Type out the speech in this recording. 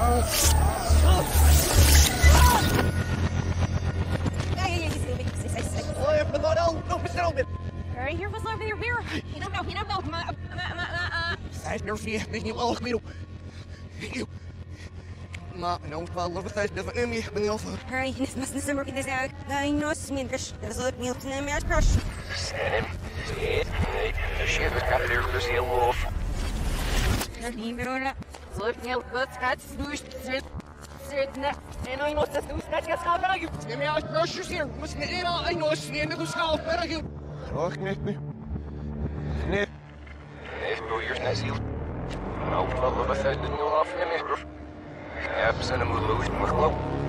Hier was nog weer. Je don't know. Zij nerf je, weet niet wel, ik maar nou, wel wat tijd dat we niet ben heel veel. Hurry, this must not work this out. I know sminders. Dat is ook niet te meer crush. Stem. Shit, we gaan er dus heel los. Dat niet meer hoor. Zo heel goed, schat. Doe zit net. En I know dat doe dat je schaap bij je. Neem je uit brushes hier. Moet je niet aan, I know sneer met de schaap bij je. Och, niet meer. Nee. Nee, doe hier net ziel. Nou, wat we verder nu af en meer. Ja, we zijn een moedeloos, maar geloof.